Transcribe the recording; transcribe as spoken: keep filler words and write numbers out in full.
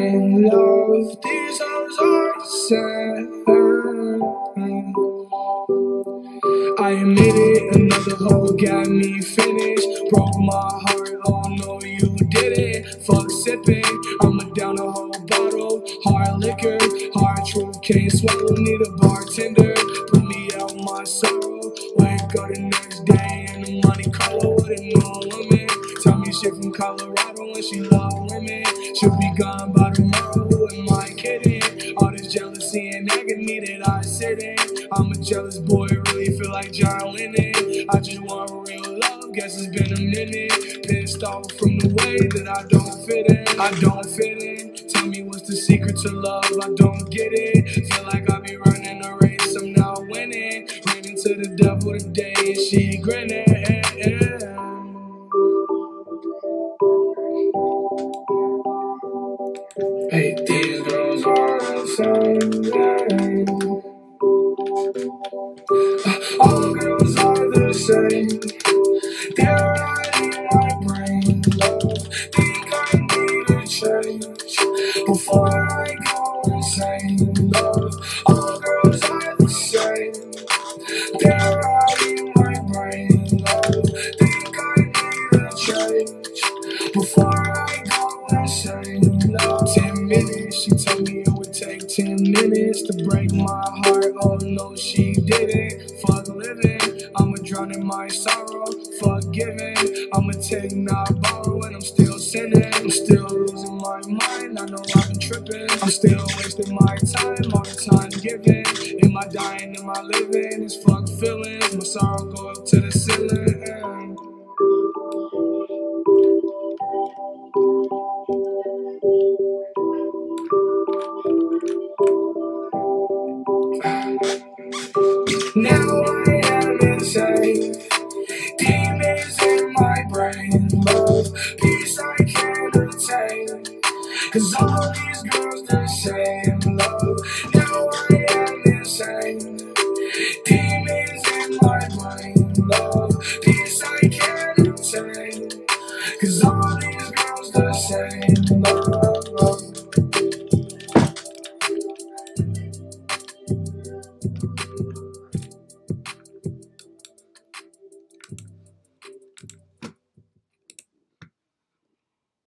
brain, love. These hoes are sad. I admit it, another hoe got me finished. Broke my heart, oh no you didn't. Fuck sipping, I'ma down a whole bottle. Hard liquor, hard truth, can't swallow. Need a bartender, put me out my sorrow. Wake up the next day in the money color with a new woman. Tell me shit from Colorado and she love women. She'll be gone by tomorrow, am I kidding? All this jealousy and agony that I sit in. I'm a jealous boy, really feel like John Lennon. I just want real love, guess it's been a minute. Pissed off from the way that I don't fit in. I don't fit in. Tell me what's the secret to love, I don't get it. Feel like I be running a race, I'm not winning. Ran into the devil today and she grinning. Hey, these girls are insane. All girls are the same. They're right in my brain, love. Think I need a change before I go insane, love. All girls are the same. They're right in my brain, love. Think I need a change before I go insane, love. Ten minutes, she told me it would take ten minutes to break my heart. Oh no, she didn't. Fuck living, I'ma drown in my sorrow. Fuck giving, I'ma take not borrow. And I'm still sinning, I'm still losing my mind. I know I've been tripping, I'm still wasting my time. All the time given, am I dying, am I living? It's fuck feelings, my sorrow go up to the ceiling. Now I am insane. Demons in my brain, love. Peace I can't attain. Cause all these girls the same, love. Now I am insane. Demons in my brain, love. Peace I can't attain. Cause all these girls the same, love.